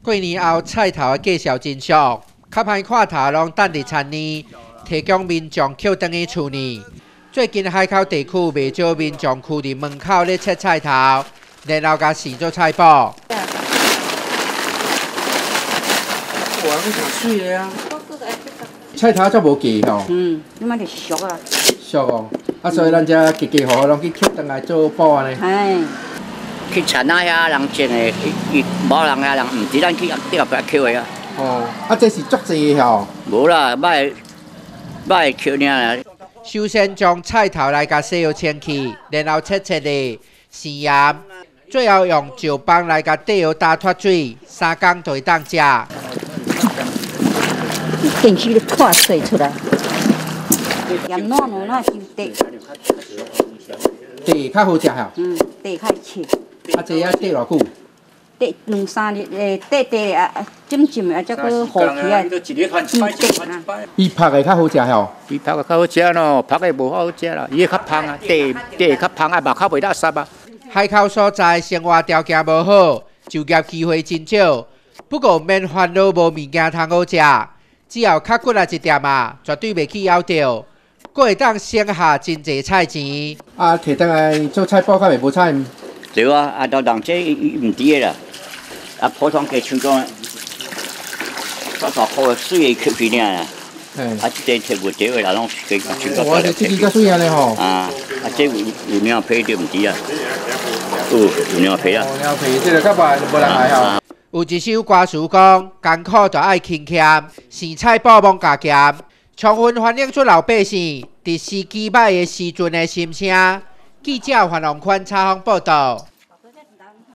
过年后菜头的价钱真俗，较歹看头拢等伫田里，提供民众捡回去厝里。最近海口地区袂少民众徛伫门口咧切菜头，然后甲洗做菜脯。 哇，你真水个啊！ 菜头则无价吼。 你嘛着俗啊。 俗哦，所以咱遮家户户拢去捡回来做补安尼。 哎。 去田仔遐人种的，无人遐人毋知咱去捡的啊。 哦，这是足济的吼。 无啦，歹捡尔啦。 首先将菜头来甲洗好清气，然后切的生盐，最后用石棒来甲底蚵打脱水，3工就会当食。 电视咧破碎出来，盐软软收底。 地较好食吼。 地较切。 这遐地偌久？ 地2-3日，地啊，浸的，才搁糊起啊， 伊拍的较好食吼。 伊拍的较好食咯，拍的无好食啦。伊较芳啊，地较芳啊，肉较袂垃圾啊。 海口所在生活条件无好，就业机会真少。不过免烦恼无物件通好食，只要较骨力一点啊，绝对袂去咬着，阁会当省下真济菜钱。摕倒来做菜脯，较袂无菜。 对啊，到人这毋知的啦。普通家像讲，大块的水的吸去尔啦。这摕袂着的啦，拢加像讲。 哇，这支较水安尼吼。 这有鸟皮就毋知啊。有鸟皮啊。 鸟皮，这个较白就无人爱吼。有一首歌词讲，艰苦就爱勤俭，生菜脯罔加咸，充分反映出老百姓伫时机歹的时阵的心声。记者范龙宽采访报道。